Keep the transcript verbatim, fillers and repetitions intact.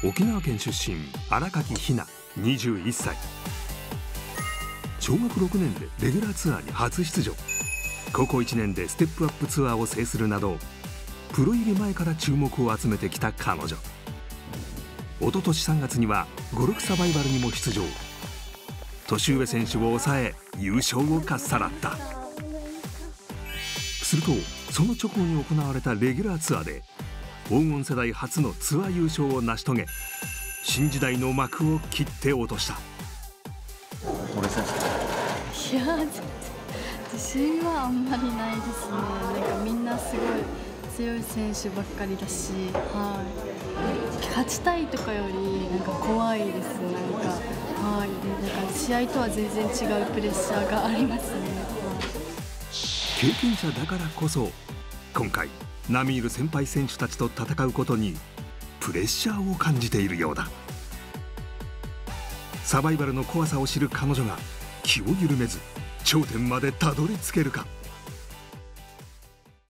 沖縄県出身、新垣比菜にじゅういっさい。小学ろくねんでレギュラーツアーに初出場。高校いちねんでステップアップツアーを制するなど、プロ入り前から注目を集めてきた彼女。一昨年さんがつにはゴルフサバイバルにも出場。年上選手を抑え優勝をかっさらった。するとその直後に行われたレギュラーツアーで黄金世代初のツアー優勝を成し遂げ、新時代の幕を切って落とした。 俺選手いや自信はあんまりないですね。なんかみんなすごい強い選手ばっかりだし、はい、勝ちたいとかよりなんか怖いです。なんか、はい、なんか試合とは全然違うプレッシャーがありますね。はい、 経験者だからこそ今回並みいる先輩選手たちと戦うことにプレッシャーを感じているようだ。サバイバルの怖さを知る彼女が気を緩めず頂点までたどり着けるか。